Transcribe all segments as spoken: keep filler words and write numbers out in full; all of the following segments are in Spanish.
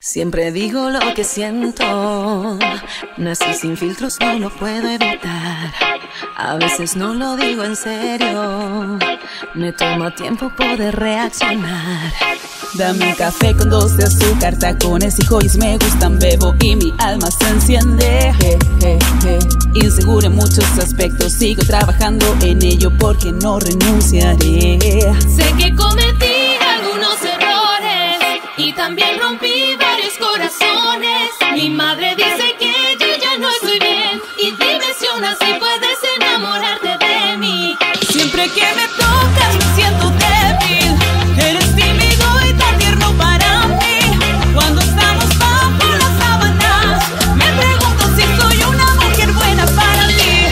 Siempre digo lo que siento, nací sin filtros, no lo puedo evitar. A veces no lo digo en serio, me toma tiempo poder reaccionar. Dame un café con dos de azúcar, tacones y joyas me gustan, bebo y mi alma se enciende. Je, je, je. Insegura en muchos aspectos, sigo trabajando en ello porque no renunciaré. Sé que cometí algunos errores y también rompí varios corazones. Mi madre dice que yo ya no estoy bien y dime si aún así puedes enamorarte de mí. Siempre que me tocas me siento débil, eres tímido y tan tierno para mí. Cuando estamos bajo las sábanas me pregunto si soy una mujer buena para ti.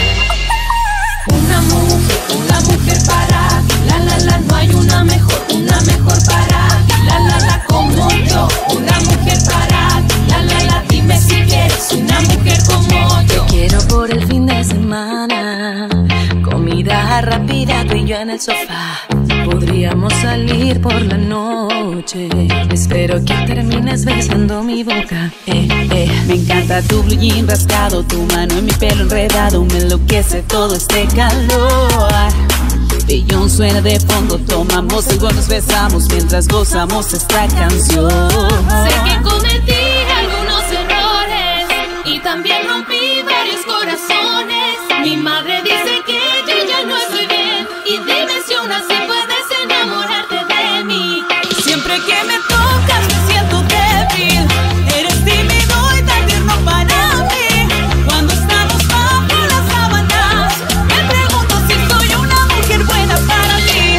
Una mujer, una mujer para ti, la la la, no hay una mejor, una mejor para ti, la la la, como yo. Una mujer para ti, la la la, dime si quieres una mujer como yo. Te quiero por el fin de semana, comida rápida, tú y yo en el sofá. Podríamos salir por la noche, espero que termines besando mi boca. eh, eh. Me encanta tu blue jean rasgado, tu mano en mi pelo enredado, me enloquece todo este calor. Billón suena de fondo, tomamos algo, nos besamos mientras gozamos esta canción. Sé que cometí algunos errores y también rompí varios corazones. Mi madre dice que yo ya no estoy bien y dime si aún así puedes enamorarte de mí. Siempre que me tocas me siento débil, eres tímido y tan tierno para mí. Cuando estamos bajo las sábanas me pregunto si soy una mujer buena para ti.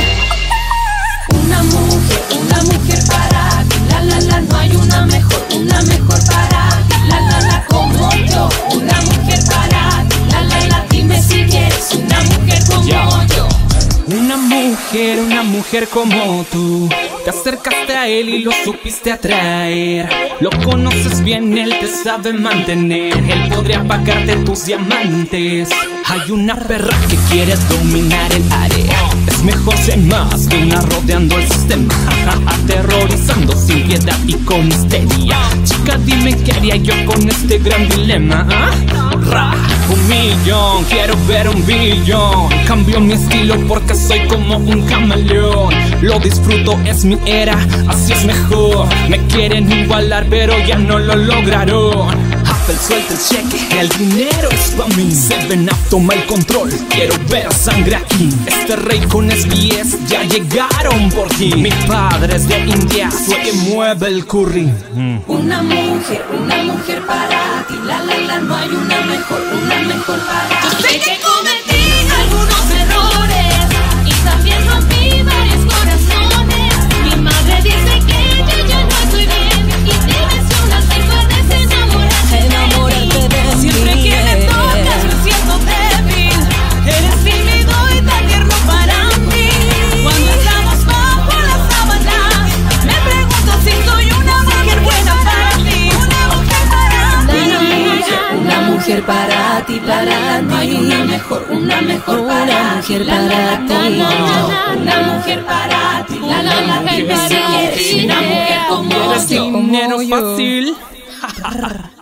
Una mujer, una mujer para ti, la la la, no hay una mejor, una mejor para ti, la la la, como yo. Una mujer para ti, la la la, dime si quieres una mujer como yo. Una mujer, una mujer como tú. Te acercaste a él y lo supiste atraer. Lo conoces bien, él te sabe mantener. Él podría pagarte tus diamantes. Hay una perra que quiere dominar el área. Es mejor ser más que una rodeando el sistema, aterrorizando sin piedad y con histeria. Chica, dime qué haría yo con este gran dilema. ¿Ah? Ra, un millón, quiero ver un billón. Cambio mi estilo porque soy como un camaleón. Lo disfruto, es mi era, así es mejor. Me quieren igualar pero ya no lo lograron. Apple suelta el cheque, el dinero es pa' mí. Seven Up toma el control, quiero ver sangre aquí. Este rey con S B S ya llegaron por ti. Mi padre es de India, soy que mueve el curry. mm. Una mujer, una mujer para ti, la la la, no hay una mejor, una mejor para ti. Yo sé que cometí algunos errores y también rompí varios corazones. Mi madre dice que yo ya no estoy bien y dime si aún así puedes enamorarte Enamórate de mí. Siempre que me tocas me siento débil, eres tímido y tan tierno para mí. Cuando estamos bajo las sábanas me pregunto si soy una mujer buena para ti. Una mujer para ti. Una mujer, una mujer para ti, para ti. No hay una mejor, una mejor Una para mujer ti, la, la, la, para ti. como yo. Una mujer para ti, la la la, dime si quieres una mujer como ¿Quieres yo. dinero fácil?